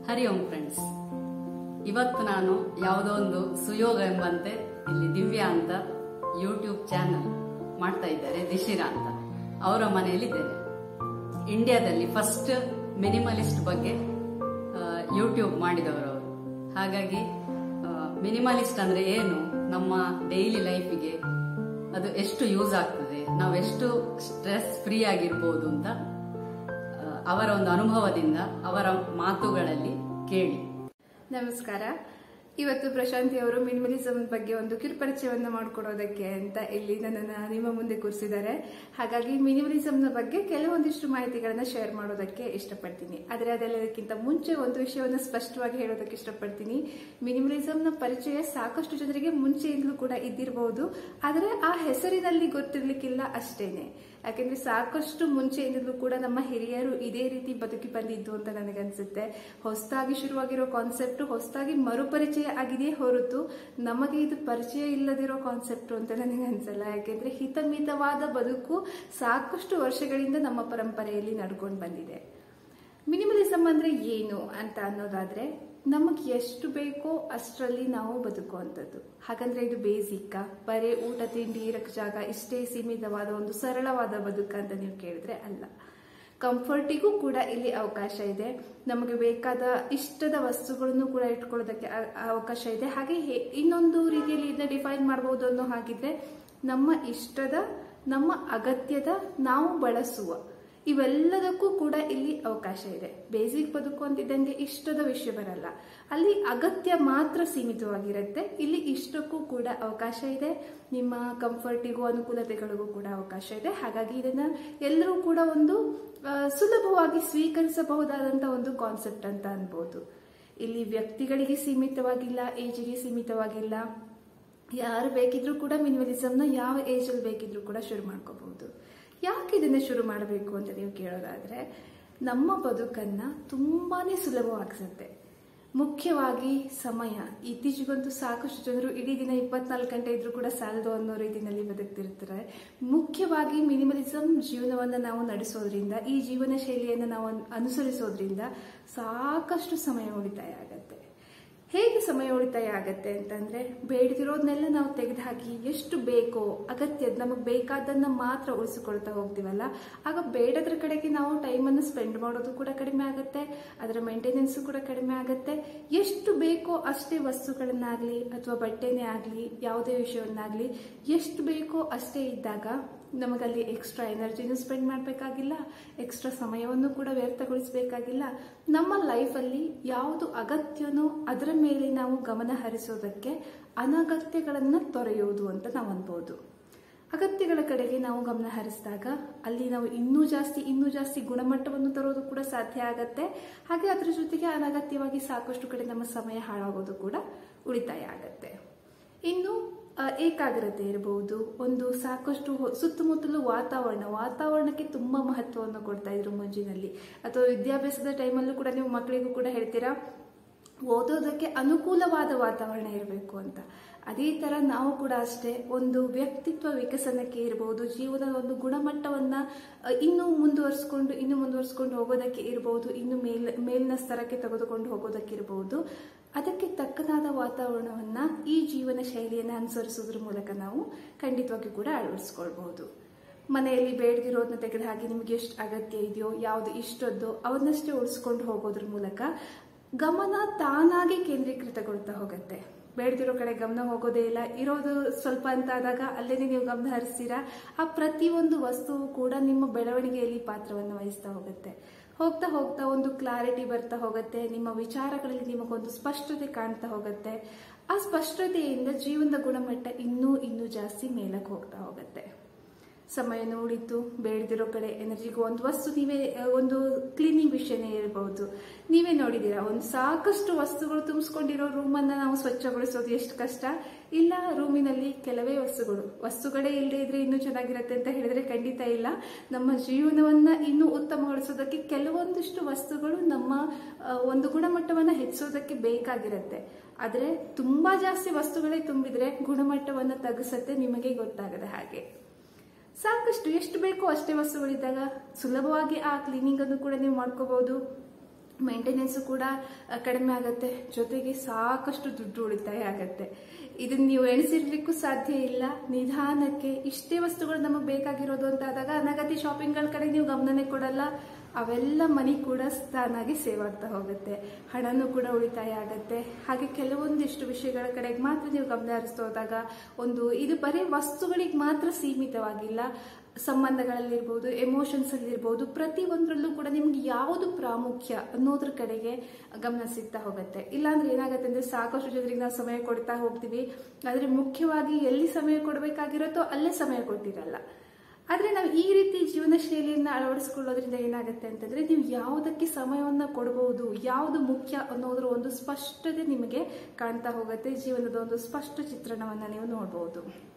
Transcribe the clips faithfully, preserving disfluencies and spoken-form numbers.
ಹರಿ ಓಂ friends, ಇವತ್ತು ನಾನು ಯಾವುದೋ ಒಂದು ಸುಯೋಗ ಎಂಬಂತೆ ಇಲ್ಲಿ ದಿವ್ಯಾ ಅಂತ ಯೂಟ್ಯೂಬ್ ಚಾನಲ್ ಮಾಡ್ತಾ ಇದ್ದಾರೆ, ದಿಶಿರಾ ಅಂತ. ಅವರ ಮನೆಯಲ್ಲಿದ್ದೇನೆ. ಇಂಡಿಯಾದಲ್ಲಿ ಫಸ್ಟ್ ಮಿನಿಮಲಿಸ್ಟ್ ಬಗ್ಗೆ ಯೂಟ್ಯೂಬ್ ಮಾಡಿದವರು ಅವರು. ಹಾಗಾಗಿ ಮಿನಿಮಲಿಸ್ಟ್ ಅಂದ್ರೆ ಏನು, ನಮ್ಮ ಡೈಲಿ ಲೈಫಿಗೆ ಅದು ಎಷ್ಟು ಯೂಸ್ ಆಗ್ತದೆ, ನಾವು ಎಷ್ಟು ಸ್ಟ್ರೆಸ್ ಫ್ರೀ ಆಗಿರ್ಬೋದು ಅಂತ ಅವರ ಒಂದು ಅನುಭವದಿಂದ ಅವರ ಮಾತುಗಳಲ್ಲಿ ಕೇಳಿ. ನಮಸ್ಕಾರ. ಇವತ್ತು ಪ್ರಶಾಂತಿ ಅವರು ಮಿನಿಮಲಿಸಮ್ ಬಗ್ಗೆ ಒಂದು ಕಿರುಪರಿಚಯವನ್ನು ಮಾಡಿಕೊಡೋದಕ್ಕೆ ಅಂತ ಇಲ್ಲಿ ನನ್ನನ್ನು ನಿಮ್ಮ ಮುಂದೆ ಕೂರಿಸಿದ್ದಾರೆ. ಹಾಗಾಗಿ ಮಿನಿಮಲಿಸಮ್ನ ಬಗ್ಗೆ ಕೆಲವೊಂದಿಷ್ಟು ಮಾಹಿತಿಗಳನ್ನ ಶೇರ್ ಮಾಡೋದಕ್ಕೆ ಇಷ್ಟಪಡ್ತೀನಿ. ಆದರೆ ಅದೆಲ್ಲದಕ್ಕಿಂತ ಮುಂಚೆ ಒಂದು ವಿಷಯವನ್ನು ಸ್ಪಷ್ಟವಾಗಿ ಹೇಳೋದಕ್ಕೆ ಇಷ್ಟಪಡ್ತೀನಿ. ಮಿನಿಮಲಿಸಮ್ನ ಪರಿಚಯ ಸಾಕಷ್ಟು ಜನರಿಗೆ ಮುಂಚೆಯಿಂದಲೂ ಕೂಡ ಇದ್ದಿರಬಹುದು, ಆದರೆ ಆ ಹೆಸರಿನಲ್ಲಿ ಗೊತ್ತಿರ್ಲಿಕ್ಕಿಲ್ಲ ಅಷ್ಟೇನೆ. ಯಾಕೆಂದ್ರೆ ಸಾಕಷ್ಟು ಮುಂಚೆಯಿಂದಲೂ ಕೂಡ ನಮ್ಮ ಹಿರಿಯರು ಇದೇ ರೀತಿ ಬದುಕಿ ಬಂದಿದ್ದು ಅಂತ ನನಗನ್ಸುತ್ತೆ. ಹೊಸದಾಗಿ ಶುರುವಾಗಿರೋ ಕಾನ್ಸೆಪ್ಟ್ ಹೊಸದಾಗಿ ಮರುಪರಿಚಯ ಆಗಿದೆಯೇ ಹೊರತು ನಮಗೆ ಇದು ಪರಿಚಯ ಇಲ್ಲದಿರೋ ಕಾನ್ಸೆಪ್ಟ್ ಅಂತ ನನಗೆ ಅನ್ಸಲ್ಲ. ಯಾಕೆಂದ್ರೆ ಹಿತಮಿತವಾದ ಬದುಕು ಸಾಕಷ್ಟು ವರ್ಷಗಳಿಂದ ನಮ್ಮ ಪರಂಪರೆಯಲ್ಲಿ ನಡ್ಕೊಂಡು ಬಂದಿದೆ. ಮಿನಿಮಲಿಸಮ್ ಅಂದ್ರೆ ಏನು ಅಂತ ಅನ್ನೋದಾದ್ರೆ, ನಮಗೆ ಎಷ್ಟು ಬೇಕೋ ಅಷ್ಟರಲ್ಲಿ ನಾವು ಬದುಕುವಂಥದ್ದು. ಹಾಗಂದ್ರೆ ಇದು ಬೇಸಿಕ್ ಬರೇ ಊಟ ತಿಂಡಿ ಇರಕ್ ಜಾಗ ಇಷ್ಟೇ ಸೀಮಿತವಾದ ಒಂದು ಸರಳವಾದ ಬದುಕ ಅಂತ ನೀವು ಕೇಳಿದ್ರೆ ಅಲ್ಲ. ಕಂಫರ್ಟಿಗೂ ಕೂಡ ಇಲ್ಲಿ ಅವಕಾಶ ಇದೆ. ನಮಗೆ ಬೇಕಾದ ಇಷ್ಟದ ವಸ್ತುಗಳನ್ನು ಕೂಡ ಇಟ್ಕೊಳ್ಳೋದಕ್ಕೆ ಅವಕಾಶ ಇದೆ. ಹಾಗೆ ಇನ್ನೊಂದು ರೀತಿಯಲ್ಲಿ ಇದನ್ನ ಡಿಫೈನ್ ಮಾಡಬಹುದು ಅನ್ನೋ ಹಾಗಿದ್ರೆ, ನಮ್ಮ ಇಷ್ಟದ, ನಮ್ಮ ಅಗತ್ಯದ, ನಾವು ಬಳಸುವ ಇವೆಲ್ಲದಕ್ಕೂ ಕೂಡ ಇಲ್ಲಿ ಅವಕಾಶ ಇದೆ. ಬೇಸಿಕ್ ಬದುಕು ಅಂತಿದ್ದಂಗೆ ಇಷ್ಟದ ವಿಷಯ ಬರಲ್ಲ, ಅಲ್ಲಿ ಅಗತ್ಯ ಮಾತ್ರ ಸೀಮಿತವಾಗಿರುತ್ತೆ. ಇಲ್ಲಿ ಇಷ್ಟಕ್ಕೂ ಕೂಡ ಅವಕಾಶ ಇದೆ, ನಿಮ್ಮ ಕಂಫರ್ಟಿಗೂ ಅನುಕೂಲತೆಗಳಿಗೂ ಕೂಡ ಅವಕಾಶ ಇದೆ. ಹಾಗಾಗಿ ಇದನ್ನ ಎಲ್ಲರೂ ಕೂಡ ಒಂದು ಸುಲಭವಾಗಿ ಸ್ವೀಕರಿಸಬಹುದಾದಂತ ಒಂದು ಕಾನ್ಸೆಪ್ಟ್ ಅಂತ ಅನ್ಬೋದು. ಇಲ್ಲಿ ವ್ಯಕ್ತಿಗಳಿಗೆ ಸೀಮಿತವಾಗಿಲ್ಲ, ಏಜಿಗೆ ಸೀಮಿತವಾಗಿಲ್ಲ. ಯಾರು ಬೇಕಿದ್ರೂ ಕೂಡ ಮಿನಿಮಲಿಸಮ್ನ ಯಾವ ಏಜ್ ಅಲ್ಲಿ ಬೇಕಿದ್ರೂ ಕೂಡ ಶುರು ಮಾಡ್ಕೋಬಹುದು. ಯಾಕೆ ಇದನ್ನ ಶುರು ಮಾಡಬೇಕು ಅಂತ ನೀವು ಕೇಳೋದಾದ್ರೆ, ನಮ್ಮ ಬದುಕನ್ನ ತುಂಬಾನೇ ಸುಲಭವಾಗಿಸುತ್ತೆ. ಮುಖ್ಯವಾಗಿ ಸಮಯ. ಇತ್ತೀಚೆಗಂತೂ ಸಾಕಷ್ಟು ಜನರು ಇಡೀ ದಿನ ಇಪ್ಪತ್ನಾಲ್ಕು ಗಂಟೆ ಇದ್ರೂ ಕೂಡ ಸಾಲದು ಅನ್ನೋ ರೀತಿಯಲ್ಲಿ ಬದುಕ್ತಿರ್ತಾರೆ. ಮುಖ್ಯವಾಗಿ ಮಿನಿಮಲಿಸಮ್ ಜೀವನವನ್ನ ನಾವು ನಡೆಸೋದ್ರಿಂದ, ಈ ಜೀವನ ಶೈಲಿಯನ್ನು ನಾವು ಅನುಸರಿಸೋದ್ರಿಂದ ಸಾಕಷ್ಟು ಸಮಯ ಉಳಿತಾಯ ಆಗತ್ತೆ. ಹೇಗೆ ಸಮಯ ಉಳಿತಾಯ ಆಗತ್ತೆ ಅಂತಂದ್ರೆ, ಬೇಡದಿರೋದನ್ನೆಲ್ಲ ನಾವು ತೆಗೆದುಹಾಕಿ ಎಷ್ಟು ಬೇಕೋ ಅಗತ್ಯದ ನಮಗೆ ಬೇಕಾದನ್ನ ಮಾತ್ರ ಉಳಿಸಿಕೊಳ್ತಾ ಹೋಗ್ತೀವಲ್ಲ, ಆಗ ಬೇಡದ್ರ ಕಡೆಗೆ ನಾವು ಟೈಮನ್ನು ಸ್ಪೆಂಡ್ ಮಾಡೋದು ಕೂಡ ಕಡಿಮೆ ಆಗುತ್ತೆ, ಅದರ ಮೇಂಟೆನೆನ್ಸ್ ಕೂಡ ಕಡಿಮೆ ಆಗುತ್ತೆ. ಎಷ್ಟು ಬೇಕೋ ಅಷ್ಟೇ ವಸ್ತುಗಳನ್ನಾಗ್ಲಿ ಅಥವಾ ಬಟ್ಟೆನೇ ಆಗ್ಲಿ ಯಾವುದೇ ವಿಷಯವನ್ನಾಗ್ಲಿ ಎಷ್ಟು ಬೇಕೋ ಅಷ್ಟೇ ಇದ್ದಾಗ ನಮಗಲ್ಲಿ ಎಕ್ಸ್ಟ್ರಾ ಎನರ್ಜಿನೂ ಸ್ಪೆಂಡ್ ಮಾಡಬೇಕಾಗಿಲ್ಲ, ಎಕ್ಸ್ಟ್ರಾ ಸಮಯವನ್ನು ಕೂಡ ವ್ಯರ್ಥಗೊಳಿಸಬೇಕಾಗಿಲ್ಲ. ನಮ್ಮ ಲೈಫಲ್ಲಿ ಯಾವುದು ಅಗತ್ಯನೋ ಅದರ ಮೇಲೆ ನಾವು ಗಮನ ಹರಿಸೋದಕ್ಕೆ ಅನಗತ್ಯಗಳನ್ನ ತೊರೆಯೋದು ಅಂತ ನಾವು ಅನ್ಬೋದು. ಅಗತ್ಯಗಳ ಕಡೆಗೆ ನಾವು ಗಮನ ಹರಿಸಿದಾಗ ಅಲ್ಲಿ ನಾವು ಇನ್ನೂ ಜಾಸ್ತಿ ಇನ್ನೂ ಜಾಸ್ತಿ ಗುಣಮಟ್ಟವನ್ನು ತರೋದು ಕೂಡ ಸಾಧ್ಯ ಆಗತ್ತೆ. ಹಾಗೆ ಅದರ ಜೊತೆಗೆ ಅನಗತ್ಯವಾಗಿ ಸಾಕಷ್ಟು ಕಡೆ ನಮ್ಮ ಸಮಯ ಹಾಳಾಗೋದು ಕೂಡ ಉಳಿತಾಯ ಆಗತ್ತೆ. ಇನ್ನು ಏಕಾಗ್ರತೆ ಇರಬಹುದು, ಒಂದು ಸಾಕಷ್ಟು ಸುತ್ತಮುತ್ತಲು ವಾತಾವರಣ ವಾತಾವರಣಕ್ಕೆ ತುಂಬಾ ಮಹತ್ವವನ್ನು ಕೊಡ್ತಾ ಇದ್ರು ಮುಂಚಿನಲ್ಲಿ. ಅಥವಾ ವಿದ್ಯಾಭ್ಯಾಸದ ಟೈಮಲ್ಲೂ ಕೂಡ ನೀವು ಮಕ್ಕಳಿಗೂ ಕೂಡ ಹೇಳ್ತೀರಾ ಓದೋದಕ್ಕೆ ಅನುಕೂಲವಾದ ವಾತಾವರಣ ಇರಬೇಕು ಅಂತ. ಅದೇ ತರ ನಾವು ಕೂಡ ಅಷ್ಟೇ ಒಂದು ವ್ಯಕ್ತಿತ್ವ ವಿಕಸನಕ್ಕೆ ಇರಬಹುದು, ಜೀವನದ ಒಂದು ಗುಣಮಟ್ಟವನ್ನ ಇನ್ನೂ ಮುಂದುವರಿಸಿಕೊಂಡು ಇನ್ನೂ ಮುಂದುವರಿಸಿಕೊಂಡು ಹೋಗೋದಕ್ಕೆ ಇರಬಹುದು, ಇನ್ನು ಮೇಲ್ ಮೇಲಿನ ಸ್ತರಕ್ಕೆ ತೆಗೆದುಕೊಂಡು ಹೋಗೋದಕ್ಕೆ ಇರಬಹುದು. ಅದಕ್ಕೆ ತಕ್ಕನಾದ ವಾತಾವರಣವನ್ನ ಈ ಜೀವನ ಶೈಲಿಯನ್ನು ಅನುಸರಿಸೋದ್ರ ಮೂಲಕ ನಾವು ಖಂಡಿತವಾಗಿ ಕೂಡ ಅಳವಡಿಸ್ಕೊಳ್ಬಹುದು. ಮನೆಯಲ್ಲಿ ಬೇಡದಿರೋದನ್ನ ತೆಗೆದು ಹಾಕಿ ನಿಮ್ಗೆ ಎಷ್ಟು ಅಗತ್ಯ ಇದೆಯೋ, ಯಾವ್ದು ಇಷ್ಟದ್ದೋ ಅವನ್ನಷ್ಟೇ ಉಳಿಸ್ಕೊಂಡು ಹೋಗೋದ್ರ ಮೂಲಕ ಗಮನ ತಾನಾಗಿ ಕೇಂದ್ರೀಕೃತಗೊಳ್ತಾ ಹೋಗುತ್ತೆ. ಬೇಡದಿರೋ ಕಡೆ ಗಮನ ಹೋಗೋದೇ ಇಲ್ಲ. ಇರೋದು ಸ್ವಲ್ಪ ಅಂತ ಆದಾಗ ಅಲ್ಲೇನೆ ನೀವು ಗಮನ ಹರಿಸ್ತೀರಾ. ಆ ಪ್ರತಿಯೊಂದು ವಸ್ತುವು ಕೂಡ ನಿಮ್ಮ ಬೆಳವಣಿಗೆಯಲ್ಲಿ ಪಾತ್ರವನ್ನು ವಹಿಸ್ತಾ ಹೋಗುತ್ತೆ. ಹೋಗ್ತಾ ಹೋಗ್ತಾ ಒಂದು ಕ್ಲಾರಿಟಿ ಬರ್ತಾ ಹೋಗುತ್ತೆ. ನಿಮ್ಮ ವಿಚಾರಗಳಲ್ಲಿ ನಿಮಗೊಂದು ಸ್ಪಷ್ಟತೆ ಕಾಣ್ತಾ ಹೋಗುತ್ತೆ. ಆ ಸ್ಪಷ್ಟತೆಯಿಂದ ಜೀವನದ ಗುಣಮಟ್ಟ ಇನ್ನೂ ಇನ್ನೂ ಜಾಸ್ತಿ ಮೇಲಕ್ಕೆ ಹೋಗ್ತಾ ಹೋಗುತ್ತೆ. ಸಮಯನೂ ಉಳಿತು, ಬೇಡದಿರೋ ಕಡೆ ಎನರ್ಜಿಗೂ ಒಂದು ವಸ್ತು ನೀವೇ ಒಂದು ಕ್ಲೀನಿಂಗ್ ವಿಷಯನೇ ಇರಬಹುದು. ನೀವೇ ನೋಡಿದೀರಾ, ಒಂದು ಸಾಕಷ್ಟು ವಸ್ತುಗಳು ತುಂಬಿಸ್ಕೊಂಡಿರೋ ರೂಮನ್ನ ನಾವು ಸ್ವಚ್ಛಗೊಳಿಸೋದು ಎಷ್ಟು ಕಷ್ಟ. ಇಲ್ಲ, ರೂಮಿನಲ್ಲಿ ಕೆಲವೇ ವಸ್ತುಗಳು ವಸ್ತುಗಳೇ ಇಲ್ಲದೆ ಇದ್ರೆ ಇನ್ನೂ ಚೆನ್ನಾಗಿರುತ್ತೆ ಅಂತ ಹೇಳಿದ್ರೆ ಖಂಡಿತ ಇಲ್ಲ. ನಮ್ಮ ಜೀವನವನ್ನ ಇನ್ನೂ ಉತ್ತಮಗೊಳಿಸೋದಕ್ಕೆ ಕೆಲವೊಂದಿಷ್ಟು ವಸ್ತುಗಳು ನಮ್ಮ ಒಂದು ಗುಣಮಟ್ಟವನ್ನ ಹೆಚ್ಚಿಸೋದಕ್ಕೆ ಬೇಕಾಗಿರುತ್ತೆ. ಆದ್ರೆ ತುಂಬಾ ಜಾಸ್ತಿ ವಸ್ತುಗಳೇ ತುಂಬಿದ್ರೆ ಗುಣಮಟ್ಟವನ್ನ ತಗ್ಗಿಸತ್ತೆ, ನಿಮಗೆ ಗೊತ್ತಾಗದ ಹಾಗೆ. ಸಾಕಷ್ಟು ಎಷ್ಟು ಬೇಕೋ ಅಷ್ಟೇ ವಸ್ತುಗಳಿದ್ದಾಗ ಸುಲಭವಾಗಿ ಆ ಕ್ಲೀನಿಂಗ್ ಅನ್ನು ಕೂಡ ನೀವು ಮಾಡ್ಕೋಬಹುದು. ಮೇಂಟೆನೆನ್ಸ್ ಕೂಡ ಕಡಿಮೆ ಆಗುತ್ತೆ, ಜೊತೆಗೆ ಸಾಕಷ್ಟು ದುಡ್ಡು ಉಳಿತಾಯ ಆಗತ್ತೆ. ಇದನ್ನ ನೀವು ಎಣಿಸಿರ್ಲಿಕ್ಕೂ ಸಾಧ್ಯ ಇಲ್ಲ. ನಿಧಾನಕ್ಕೆ ಇಷ್ಟೇ ವಸ್ತುಗಳು ನಮಗೆ ಬೇಕಾಗಿರೋದು ಅಂತ ಆದಾಗ ಅನಗತ್ಯ ಶಾಪಿಂಗ್ಗಳ ಕಡೆ ನೀವು ಗಮನನೇ ಕೊಡಲ್ಲ. ಅವೆಲ್ಲ ಮನಿ ಕೂಡ ತಾನಾಗಿ ಸೇವ್ ಆಗ್ತಾ ಹೋಗುತ್ತೆ, ಹಣನೂ ಕೂಡ ಉಳಿತಾಯ ಆಗತ್ತೆ. ಹಾಗೆ ಕೆಲವೊಂದಿಷ್ಟು ವಿಷಯಗಳ ಕಡೆಗೆ ಮಾತ್ರ ನೀವು ಗಮನ ಹರಿಸ್ತಾ ಹೋದಾಗ ಒಂದು ಇದು ಬರೀ ವಸ್ತುಗಳಿಗೆ ಮಾತ್ರ ಸೀಮಿತವಾಗಿಲ್ಲ, ಸಂಬಂಧಗಳಲ್ಲಿರ್ಬೋದು, ಎಮೋಷನ್ಸ್ ಅಲ್ಲಿರ್ಬೋದು, ಪ್ರತಿ ಒಂದರಲ್ಲೂ ಕೂಡ ನಿಮ್ಗೆ ಯಾವುದು ಪ್ರಾಮುಖ್ಯ ಅನ್ನೋದ್ರ ಕಡೆಗೆ ಗಮನ ಸಿಗ್ತಾ ಹೋಗುತ್ತೆ. ಇಲ್ಲಾಂದ್ರೆ ಏನಾಗುತ್ತೆ ಅಂದ್ರೆ ಸಾಕಷ್ಟು ಜನರಿಗೆ ನಾವು ಸಮಯ ಕೊಡ್ತಾ ಹೋಗ್ತೀವಿ, ಆದ್ರೆ ಮುಖ್ಯವಾಗಿ ಎಲ್ಲಿ ಸಮಯ ಕೊಡಬೇಕಾಗಿರುತ್ತೋ ಅಲ್ಲೇ ಸಮಯ ಕೊಟ್ಟಿರಲ್ಲ. ಆದ್ರೆ ನಾವು ಈ ರೀತಿ ಜೀವನ ಶೈಲಿಯನ್ನ ಅಳವಡಿಸಿಕೊಳ್ಳೋದ್ರಿಂದ ಏನಾಗುತ್ತೆ ಅಂತಂದ್ರೆ ನೀವು ಯಾವುದಕ್ಕೆ ಸಮಯವನ್ನ ಕೊಡಬಹುದು, ಯಾವುದು ಮುಖ್ಯ ಅನ್ನೋದ್ರ ಒಂದು ಸ್ಪಷ್ಟತೆ ನಿಮಗೆ ಕಾಣ್ತಾ ಹೋಗುತ್ತೆ. ಜೀವನದ ಒಂದು ಸ್ಪಷ್ಟ ಚಿತ್ರಣವನ್ನ ನೀವು ನೋಡಬಹುದು.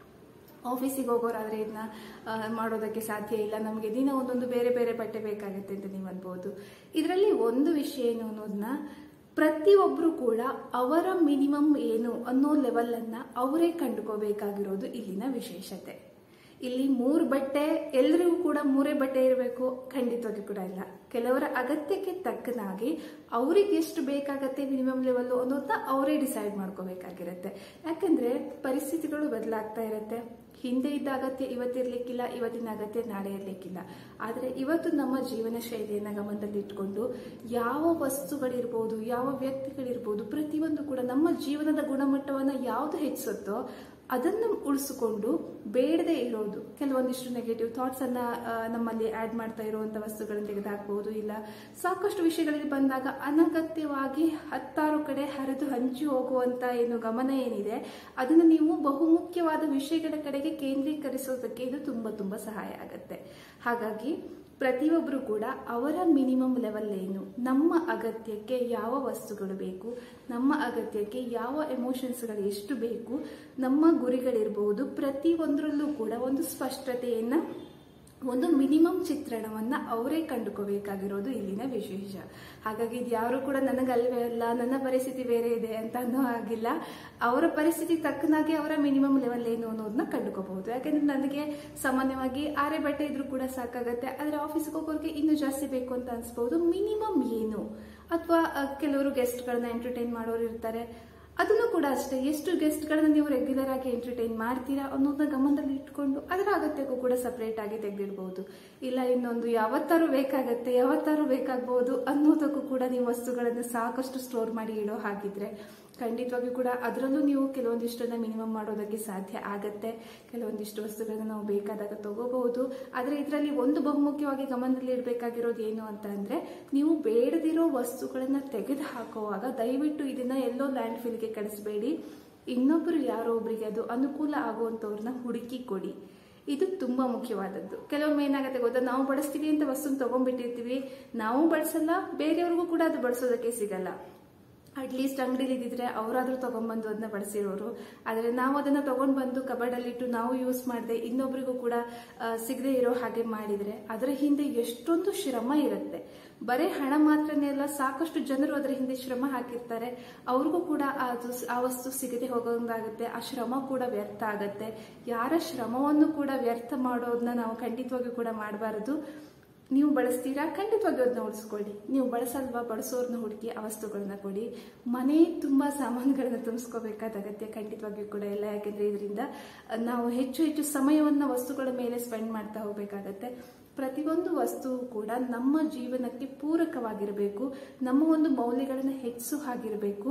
ಆಫೀಸಿಗೆ ಹೋಗೋರಾದ್ರೆ ಇದನ್ನ ಮಾಡೋದಕ್ಕೆ ಸಾಧ್ಯ ಇಲ್ಲ, ನಮಗೆ ದಿನ ಒಂದೊಂದು ಬೇರೆ ಬೇರೆ ಬಟ್ಟೆ ಬೇಕಾಗುತ್ತೆ ಅಂತ ನೀವು ಅನ್ಬೋದು. ಇದರಲ್ಲಿ ಒಂದು ವಿಷಯ ಏನು ಅನ್ನೋದನ್ನ ಪ್ರತಿಯೊಬ್ರು ಕೂಡ ಅವರ ಮಿನಿಮಮ್ ಏನು ಅನ್ನೋ ಲೆವೆಲ್ ಅನ್ನ ಅವರೇ ಕಂಡುಕೋಬೇಕಾಗಿರೋದು ಇಲ್ಲಿನ ವಿಶೇಷತೆ. ಇಲ್ಲಿ ಮೂರು ಬಟ್ಟೆ ಎಲ್ರಿಗೂ ಕೂಡ ಮೂರೇ ಬಟ್ಟೆ ಇರಬೇಕು ಖಂಡಿತವಾಗಿ ಕೂಡ ಇಲ್ಲ. ಕೆಲವರ ಅಗತ್ಯಕ್ಕೆ ತಕ್ಕನಾಗಿ ಅವ್ರಿಗೆ ಎಷ್ಟು ಬೇಕಾಗತ್ತೆ ಮಿನಿಮಮ್ ಲೆವೆಲ್ ಅನ್ನೋದನ್ನ ಅವರೇ ಡಿಸೈಡ್ ಮಾಡ್ಕೋಬೇಕಾಗಿರತ್ತೆ. ಯಾಕಂದ್ರೆ ಪರಿಸ್ಥಿತಿಗಳು ಬದಲಾಗ್ತಾ ಇರತ್ತೆ. ಹಿಂದೆ ಇದ್ದ ಅಗತ್ಯ ಇವತ್ತಿರ್ಲಿಕ್ಕಿಲ್ಲ, ಇವತ್ತಿನ ಅಗತ್ಯ ನಾಳೆ ಇರ್ಲಿಕ್ಕಿಲ್ಲ. ಆದ್ರೆ ಇವತ್ತು ನಮ್ಮ ಜೀವನ ಶೈಲಿಯನ್ನ ಗಮನದಲ್ಲಿ ಇಟ್ಕೊಂಡು ಯಾವ ವಸ್ತುಗಳಿರ್ಬೋದು, ಯಾವ ವ್ಯಕ್ತಿಗಳಿರ್ಬೋದು, ಪ್ರತಿಯೊಂದು ಕೂಡ ನಮ್ಮ ಜೀವನದ ಗುಣಮಟ್ಟವನ್ನ ಯಾವ್ದು ಹೆಚ್ಚಿಸುತ್ತೋ ಅದನ್ನು ಉಳಿಸಿಕೊಂಡು ಬೇಡದೆ ಇರೋದು ಕೆಲವೊಂದಿಷ್ಟು ನೆಗೆಟಿವ್ ಥಾಟ್ಸ್ ಅನ್ನ ನಮ್ಮಲ್ಲಿ ಆಡ್ ಮಾಡ್ತಾ ಇರುವಂತ ವಸ್ತುಗಳನ್ನು ತೆಗೆದುಹಾಕಬಹುದು. ಇಲ್ಲ ಸಾಕಷ್ಟು ವಿಷಯಗಳಿಗೆ ಬಂದಾಗ ಅನಗತ್ಯವಾಗಿ ಹತ್ತಾರು ಕಡೆ ಹರಿದು ಹಂಚಿ ಹೋಗುವಂತ ಏನು ಗಮನ ಏನಿದೆ ಅದನ್ನು ನೀವು ಬಹುಮುಖ್ಯವಾದ ವಿಷಯಗಳ ಕಡೆಗೆ ಕೇಂದ್ರೀಕರಿಸೋದಕ್ಕೆ ಇದು ತುಂಬಾ ತುಂಬಾ ಸಹಾಯ ಆಗುತ್ತೆ. ಹಾಗಾಗಿ ಪ್ರತಿಯೊಬ್ಬರು ಕೂಡ ಅವರ ಮಿನಿಮಮ್ ಲೆವೆಲ್ ಏನು, ನಮ್ಮ ಅಗತ್ಯಕ್ಕೆ ಯಾವ ವಸ್ತುಗಳು ಬೇಕು, ನಮ್ಮ ಅಗತ್ಯಕ್ಕೆ ಯಾವ ಎಮೋಷನ್ಸ್ಗಳು ಎಷ್ಟು ಬೇಕು, ನಮ್ಮ ಗುರಿಗಳಿರ್ಬಹುದು, ಪ್ರತಿ ಒಂದರಲ್ಲೂ ಕೂಡ ಒಂದು ಸ್ಪಷ್ಟತೆಯನ್ನ, ಒಂದು ಮಿನಿಮಮ್ ಚಿತ್ರಣವನ್ನ ಅವರೇ ಕಂಡುಕೋಬೇಕಾಗಿರೋದು ಇಲ್ಲಿನ ವಿಶೇಷ. ಹಾಗಾಗಿ ಇದು ಯಾರು ಕೂಡ ನನಗಲ್ವೇ ಅಲ್ಲ, ನನ್ನ ಪರಿಸ್ಥಿತಿ ಬೇರೆ ಇದೆ ಅಂತ ಅನ್ನೋ ಆಗಿಲ್ಲ. ಅವರ ಪರಿಸ್ಥಿತಿ ತಕ್ಕನಾಗಿ ಅವರ ಮಿನಿಮಮ್ ಲೆವೆಲ್ ಏನು ಅನ್ನೋದನ್ನ ಕಂಡುಕೋಬಹುದು. ಯಾಕಂದ್ರೆ ನನಗೆ ಸಾಮಾನ್ಯವಾಗಿ ಆರೇ ಬಟ್ಟೆ ಇದ್ರೂ ಕೂಡ ಸಾಕಾಗತ್ತೆ, ಆದ್ರೆ ಆಫೀಸ್ಗೆ ಹೋಗೋರಿಗೆ ಇನ್ನೂ ಜಾಸ್ತಿ ಬೇಕು ಅಂತ ಅನ್ಸ್ಬಹುದು. ಮಿನಿಮಮ್ ಏನು, ಅಥವಾ ಕೆಲವರು ಗೆಸ್ಟ್ಗಳನ್ನ ಎಂಟರ್ಟೈನ್ ಮಾಡೋರು ಇರ್ತಾರೆ, ಅದನ್ನು ಕೂಡ ಅಷ್ಟೇ ಎಷ್ಟು ಗೆಸ್ಟ್ಗಳನ್ನ ನೀವು ರೆಗ್ಯುಲರ್ ಆಗಿ ಎಂಟರ್ಟೈನ್ ಮಾಡ್ತೀರಾ ಅನ್ನೋದನ್ನ ಗಮನದಲ್ಲಿ ಇಟ್ಕೊಂಡು ಅದರ ಅಗತ್ಯಕ್ಕೂ ಕೂಡ ಸಪರೇಟ್ ಆಗಿ ತೆಗೆದಿಡ್ಬಹುದು. ಇಲ್ಲ ಇನ್ನೊಂದು ಯಾವತ್ತಾರು ಬೇಕಾಗತ್ತೆ, ಯಾವತ್ತಾರು ಬೇಕಾಗಬಹುದು ಅನ್ನೋದಕ್ಕೂ ಕೂಡ ನೀವು ವಸ್ತುಗಳನ್ನ ಸಾಕಷ್ಟು ಸ್ಟೋರ್ ಮಾಡಿ ಇಡೋ ಹಾಗಿದ್ರೆ ಖಂಡಿತವಾಗಿಯೂ ಕೂಡ ಅದರಲ್ಲೂ ನೀವು ಕೆಲವೊಂದಿಷ್ಟನ್ನ ಮಿನಿಮಮ್ ಮಾಡೋದಕ್ಕೆ ಸಾಧ್ಯ ಆಗತ್ತೆ. ಕೆಲವೊಂದಿಷ್ಟು ವಸ್ತುಗಳನ್ನ ನಾವು ಬೇಕಾದಾಗ ತಗೋಬಹುದು. ಆದ್ರೆ ಇದರಲ್ಲಿ ಒಂದು ಬಹುಮುಖ್ಯವಾಗಿ ಗಮನದಲ್ಲಿ ಇಡಬೇಕಾಗಿರೋದು ಏನು ಅಂತ ಅಂದ್ರೆ ನೀವು ಬೇಡದಿರೋ ವಸ್ತುಗಳನ್ನ ತೆಗೆದು ಹಾಕುವಾಗ ದಯವಿಟ್ಟು ಇದನ್ನ ಎಲ್ಲೋ ಲ್ಯಾಂಡ್ ಫಿಲ್ಗೆ ಕಳಿಸಬೇಡಿ. ಇನ್ನೊಬ್ರು ಯಾರೋ ಒಬ್ರಿಗೆ ಅದು ಅನುಕೂಲ ಆಗುವಂತವ್ರನ್ನ ಹುಡುಕಿ ಕೊಡಿ. ಇದು ತುಂಬಾ ಮುಖ್ಯವಾದದ್ದು. ಕೆಲವೊಮ್ಮೆ ಏನಾಗುತ್ತೆ ಗೊತ್ತಾ, ನಾವು ಬಳಸ್ತೀವಿ ಅಂತ ವಸ್ತುನ ತಗೊಂಡ್ಬಿಟ್ಟಿರ್ತೀವಿ, ನಾವು ಬಳಸಲ್ಲ, ಬೇರೆಯವ್ರಿಗೂ ಕೂಡ ಅದು ಬಳಸೋದಕ್ಕೆ ಸಿಗಲ್ಲ. ಅಟ್ಲೀಸ್ಟ್ ಅಂಗಡಿಲಿ ಇದ್ದಿದ್ರೆ ಅವರಾದ್ರೂ ತಗೊಂಡ್ಬಂದು ಅದನ್ನ ಬಳಸಿರೋರು. ಆದ್ರೆ ನಾವು ಅದನ್ನ ತಗೊಂಡ್ ಬಂದು ಕಬರ್ಡಲ್ಲಿಟ್ಟು ನಾವು ಯೂಸ್ ಮಾಡದೆ ಇನ್ನೊಬ್ರಿಗೂ ಕೂಡ ಸಿಗದೆ ಇರೋ ಹಾಗೆ ಮಾಡಿದ್ರೆ ಅದರ ಹಿಂದೆ ಎಷ್ಟೊಂದು ಶ್ರಮ ಇರುತ್ತೆ. ಬರೀ ಹಣ ಮಾತ್ರನೇ ಅಲ್ಲ, ಸಾಕಷ್ಟು ಜನರು ಅದರ ಹಿಂದೆ ಶ್ರಮ ಹಾಕಿರ್ತಾರೆ. ಅವ್ರಿಗೂ ಕೂಡ ಅದು ಆ ವಸ್ತು ಸಿಗದೆ ಹೋಗೋಂಗಾಗುತ್ತೆ, ಆ ಶ್ರಮ ಕೂಡ ವ್ಯರ್ಥ ಆಗತ್ತೆ. ಯಾರ ಶ್ರಮವನ್ನು ಕೂಡ ವ್ಯರ್ಥ ಮಾಡೋದನ್ನ ನಾವು ಖಂಡಿತವಾಗಿಯೂ ಕೂಡ ಮಾಡಬಾರದು. ನೀವು ಬಳಸ್ತೀರಾ, ಖಂಡಿತವಾಗಿ ಅದನ್ನ ಉಳಿಸ್ಕೊಳ್ಳಿ. ನೀವು ಬಳಸಲ್ವಾ, ಬಳಸೋರ್ನ ಹುಡುಕಿ ಆ ವಸ್ತುಗಳನ್ನ ಕೊಡಿ. ಮನೆ ತುಂಬಾ ಸಾಮಾನುಗಳನ್ನ ತುಂಬಿಸ್ಕೋಬೇಕಾದ ಅಗತ್ಯ ಖಂಡಿತವಾಗಿಯೂ ಕೂಡ ಇಲ್ಲ. ಯಾಕೆಂದ್ರೆ ಇದರಿಂದ ನಾವು ಹೆಚ್ಚು ಹೆಚ್ಚು ಸಮಯವನ್ನ ವಸ್ತುಗಳ ಮೇಲೆ ಸ್ಪೆಂಡ್ ಮಾಡ್ತಾ ಹೋಗ್ಬೇಕಾಗತ್ತೆ. ಪ್ರತಿಯೊಂದು ವಸ್ತುವು ಕೂಡ ನಮ್ಮ ಜೀವನಕ್ಕೆ ಪೂರಕವಾಗಿರಬೇಕು, ನಮ್ಮ ಒಂದು ಮೌಲ್ಯಗಳನ್ನ ಹೆಚ್ಚಿಸೋ ಹಾಗಿರಬೇಕು.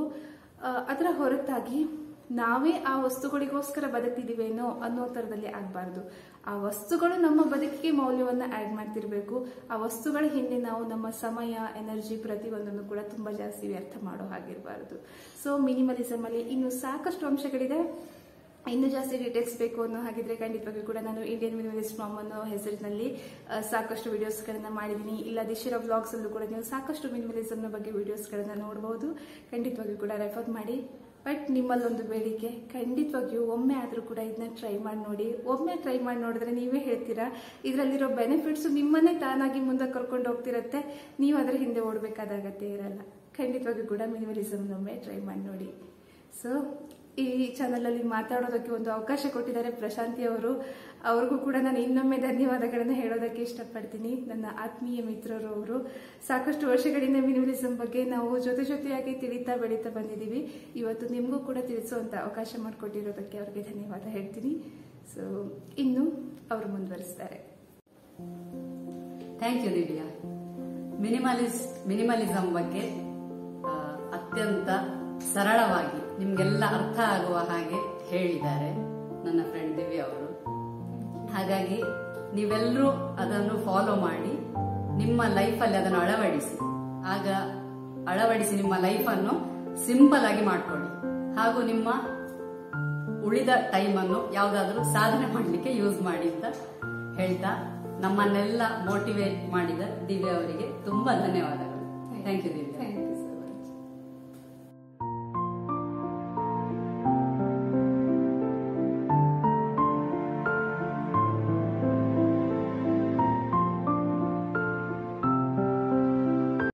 ಅದರ ಹೊರತಾಗಿ ನಾವೇ ಆ ವಸ್ತುಗಳಿಗೋಸ್ಕರ ಬದುಕ್ತಿದೀವೇನೋ ಅನ್ನೋ ತರದಲ್ಲಿ ಆಗ್ಬಾರ್ದು. ಆ ವಸ್ತುಗಳು ನಮ್ಮ ಬದುಕಿಗೆ ಮೌಲ್ಯವನ್ನ ಆಡ್ ಮಾಡ್ತಿರ್ಬೇಕು. ಆ ವಸ್ತುಗಳ ಹಿಂದೆ ನಾವು ನಮ್ಮ ಸಮಯ, ಎನರ್ಜಿ ಪ್ರತಿಯೊಂದನ್ನು ಕೂಡ ತುಂಬಾ ಜಾಸ್ತಿ ವ್ಯರ್ಥ ಮಾಡೋ ಹಾಗಿರಬಾರ್ದು. ಸೊ ಮಿನಿಮಲಿಸಮ್ ಅಲ್ಲಿ ಇನ್ನು ಸಾಕಷ್ಟು ಅಂಶಗಳಿದೆ. ಇನ್ನೂ ಜಾಸ್ತಿ ಡೀಟೇಲ್ಸ್ ಬೇಕು ಅನ್ನೋ ಹಾಗಿದ್ರೆ ಖಂಡಿತವಾಗಿಯೂ ಕೂಡ ನಾನು ಇಂಡಿಯನ್ ಮಿನಿಮಲಿಸ್ಟ್ ಮಾಮ್ ಅನ್ನೋ ಹೆಸರಿನಲ್ಲಿ ಸಾಕಷ್ಟು ವಿಡಿಯೋಸ್ಗಳನ್ನ ಮಾಡಿದ್ದೀನಿ. ಇಲ್ಲ ದಿಶಿರಾ ವ್ಲಾಗ್ಸ್ ಅಲ್ಲೂ ಕೂಡ ನೀವು ಸಾಕಷ್ಟು ಮಿನಿಮಲಿಸಮ್ ಬಗ್ಗೆ ವಿಡಿಯೋಸ್ಗಳನ್ನ ನೋಡಬಹುದು. ಖಂಡಿತವಾಗಿಯೂ ಕೂಡ ರೆಫರ್ ಮಾಡಿ. ಬಟ್ ನಿಮ್ಮಲ್ಲೊಂದು ಬೇಡಿಕೆ, ಖಂಡಿತವಾಗಿಯೂ ಒಮ್ಮೆ ಆದರೂ ಕೂಡ ಇದನ್ನ ಟ್ರೈ ಮಾಡಿ ನೋಡಿ. ಒಮ್ಮೆ ಟ್ರೈ ಮಾಡಿ ನೋಡಿದ್ರೆ ನೀವೇ ಹೇಳ್ತೀರಾ ಇದರಲ್ಲಿರೋ ಬೆನಿಫಿಟ್ಸ್ ನಿಮ್ಮನ್ನೇ ತಾನಾಗಿ ಮುಂದೆ ಕರ್ಕೊಂಡು ಹೋಗ್ತಿರತ್ತೆ, ನೀವು ಅದರ ಹಿಂದೆ ಓಡಬೇಕಾದ ಅಗತ್ಯ ಇರಲ್ಲ. ಖಂಡಿತವಾಗಿಯೂ ಕೂಡ ಮಿನಿಮಲಿಸಮ್ ಒಮ್ಮೆ ಟ್ರೈ ಮಾಡಿ ನೋಡಿ. ಸೊ ಈ ಚಾನಲ್ ಅಲ್ಲಿ ಮಾತಾಡೋದಕ್ಕೆ ಒಂದು ಅವಕಾಶ ಕೊಟ್ಟಿದ್ದಾರೆ ಪ್ರಶಾಂತಿ ಅವರು. ಅವ್ರಿಗೂ ಕೂಡ ನಾನು ಇನ್ನೊಮ್ಮೆ ಧನ್ಯವಾದಗಳನ್ನ ಹೇಳೋದಕ್ಕೆ ಇಷ್ಟಪಡ್ತೀನಿ. ನನ್ನ ಆತ್ಮೀಯ ಮಿತ್ರರು ಅವರು. ಸಾಕಷ್ಟು ವರ್ಷಗಳಿಂದ ಮಿನಿಮಲಿಸಂ ಬಗ್ಗೆ ನಾವು ಜೊತೆ ಜೊತೆಯಾಗಿ ತಿಳಿತಾ ಬೆಳೀತಾ ಬಂದಿದ್ದೀವಿ. ಇವತ್ತು ನಿಮಗೂ ಕೂಡ ತಿಳಿಸುವಂತ ಅವಕಾಶ ಮಾಡಿಕೊಟ್ಟಿರೋದಕ್ಕೆ ಅವ್ರಿಗೆ ಧನ್ಯವಾದ ಹೇಳ್ತೀನಿ. ಸೊ ಇನ್ನು ಅವರು ಮುಂದುವರಿಸ್ತಾರೆ. Thank you Divya. ಮಿನಿಮಲಿಸ್ ಮಿನಿಮಲಿಸಂ ಬಗ್ಗೆ ಅತ್ಯಂತ ಸರಳವಾಗಿ ನಿಮ್ಗೆಲ್ಲ ಅರ್ಥ ಆಗುವ ಹಾಗೆ ಹೇಳಿದ್ದಾರೆ ನನ್ನ ಫ್ರೆಂಡ್ ದಿವ್ಯಾ ಅವರು. ಹಾಗಾಗಿ ನೀವೆಲ್ಲರೂ ಅದನ್ನು ಫಾಲೋ ಮಾಡಿ ನಿಮ್ಮ ಲೈಫಲ್ಲಿ ಅದನ್ನು ಅಳವಡಿಸಿ. ಆಗ ಅಳವಡಿಸಿ ನಿಮ್ಮ ಲೈಫನ್ನು ಸಿಂಪಲ್ ಆಗಿ ಮಾಡ್ಕೊಳ್ಳಿ. ಹಾಗೂ ನಿಮ್ಮ ಉಳಿದ ಟೈಮ್ ಅನ್ನು ಯಾವುದಾದ್ರೂ ಸಾಧನೆ ಮಾಡಲಿಕ್ಕೆ ಯೂಸ್ ಮಾಡಿ ಅಂತ ಹೇಳ್ತಾ ನಮ್ಮನ್ನೆಲ್ಲ ಮೋಟಿವೇಟ್ ಮಾಡಿದ ದಿವ್ಯಾ ಅವರಿಗೆ ತುಂಬಾ ಧನ್ಯವಾದಗಳು. Thank you Divya.